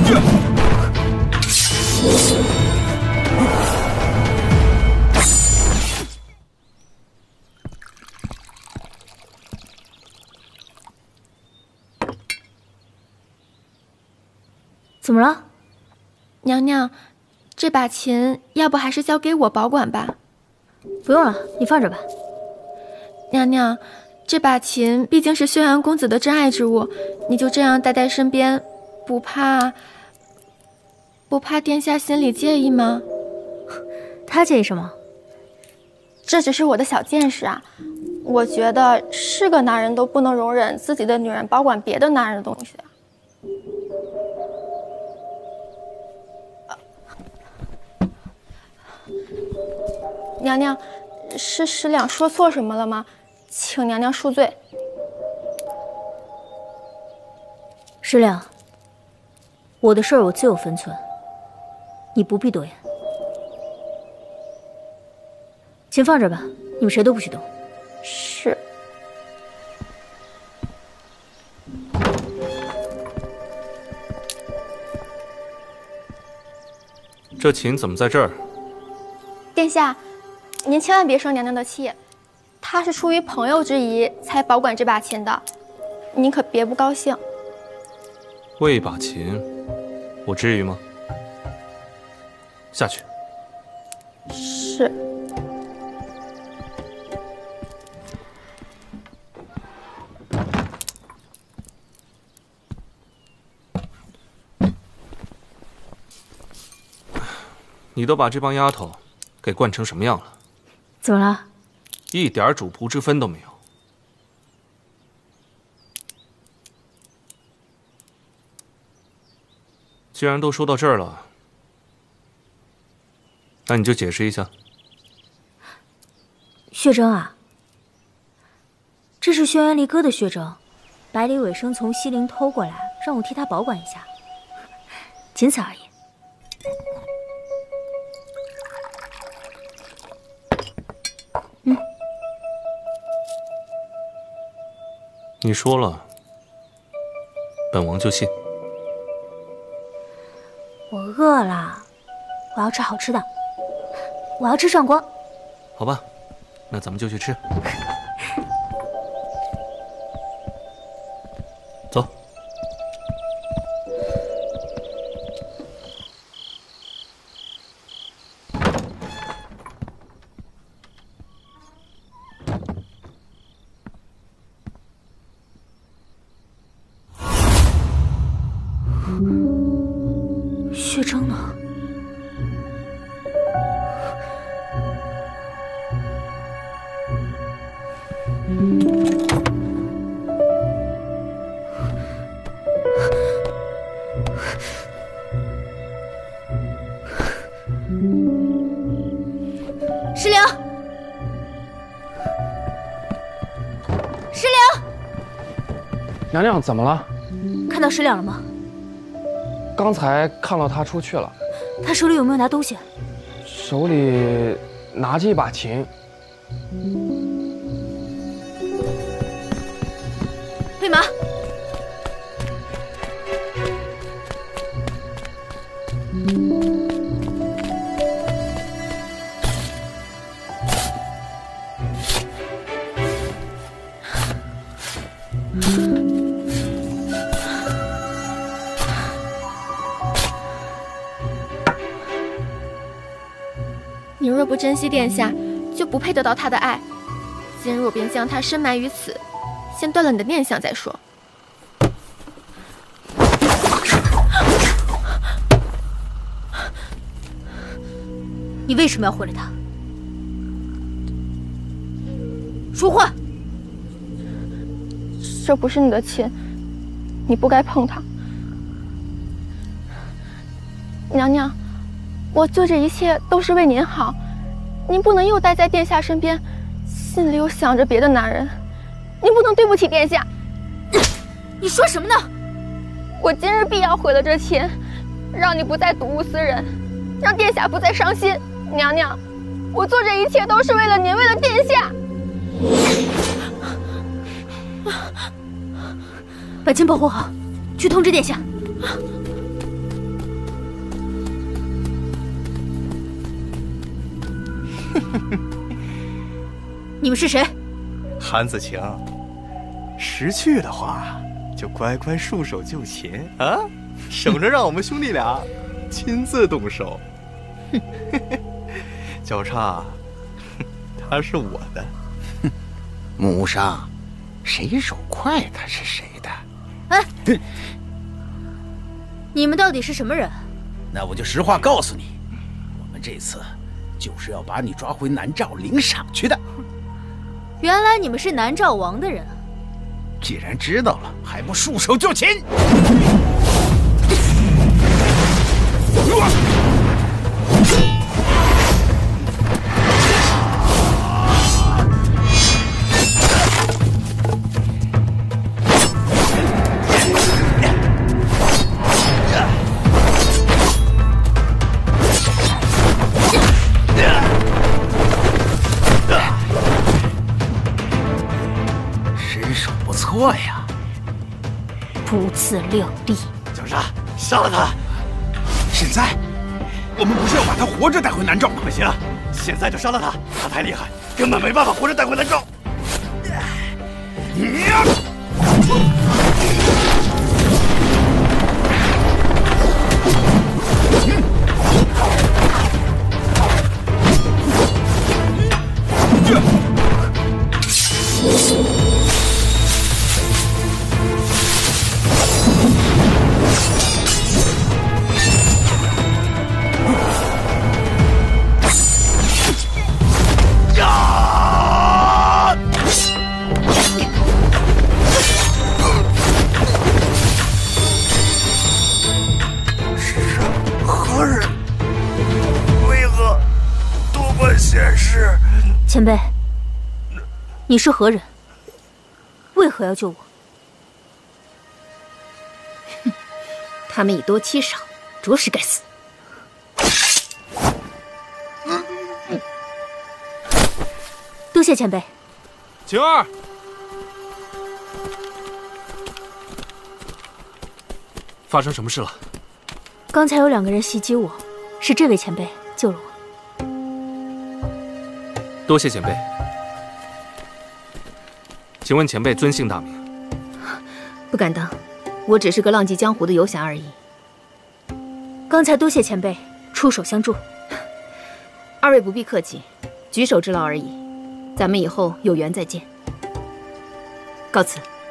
怎么了， 娘娘？这把琴要不还是交给我保管吧？ 不用了，你放着吧。 娘娘，这把琴毕竟是轩辕公子的珍爱之物，你就这样带在身边，不怕殿下心里介意吗？ 他介意什么？ 这只是我的小见识啊。我觉得是个男人都不能容忍自己的女人保管别的男人的东西啊。娘娘，是师两说错什么了吗？请娘娘恕罪。 师亮，我的事儿我自有分寸，你不必多言。先放这儿吧，你们谁都不许动。 是。 这琴怎么在这儿？ 殿下，您千万别生娘娘的气，她是出于朋友之谊才保管这把琴的，您可别不高兴。 为一把琴，我至于吗？下去。 是。 你都把这帮丫头给惯成什么样了？ 怎么了？ 一点主仆之分都没有。既然都说到这儿了，那你就解释一下。 血征啊，这是轩辕离歌的血征，百里尾生从西陵偷过来，让我替他保管一下，仅此而已。 你说了，本王就信。 我饿了，我要吃好吃的，我要吃上锅。 好吧，那咱们就去吃。走。 血征呢？石灵，石灵， 娘娘怎么了？ 看到石两了吗？ 刚才看到他出去了。 他手里有没有拿东西？ 手里拿着一把琴。 备马。 你若不珍惜殿下，就不配得到他的爱。今日我便将他深埋于此，先断了你的念想再说。 你为什么要毁了他？说话！ 这不是你的琴，你不该碰它。娘娘，我做这一切都是为您好，您不能又待在殿下身边，心里又想着别的男人，您不能对不起殿下。 你说什么呢？ 我今日必要毁了这琴，让你不再睹物思人，让殿下不再伤心。娘娘，我做这一切都是为了您，为了殿下。 把琴保护好，去通知殿下。 你们是谁？ 韩子晴，识趣的话，就乖乖束手就擒啊，省着让我们兄弟俩亲自动手。哼，交叉，他是我的。 母上，谁手快他是谁的。 哎，你们到底是什么人？ 那我就实话告诉你，我们这次就是要把你抓回南诏领赏去的。 原来你们是南诏王的人。 既然知道了，还不束手就擒！身手不错呀， 不自量力。 交叉，杀了他！ 现在，我们不是要把他活着带回南诏吗？ 不行，现在就杀了他！他太厉害，根本没办法活着带回南诏。 前辈，你是何人？为何要救我？ 哼，他们以多欺少，着实该死。 多谢前辈。 晴儿，发生什么事了？ 刚才有2个人袭击我，是这位前辈救了我。 多谢前辈。请问前辈尊姓大名？ 不敢当，我只是个浪迹江湖的游侠而已。 刚才多谢前辈出手相助。 2位不必客气，举手之劳而已。咱们以后有缘再见。告辞。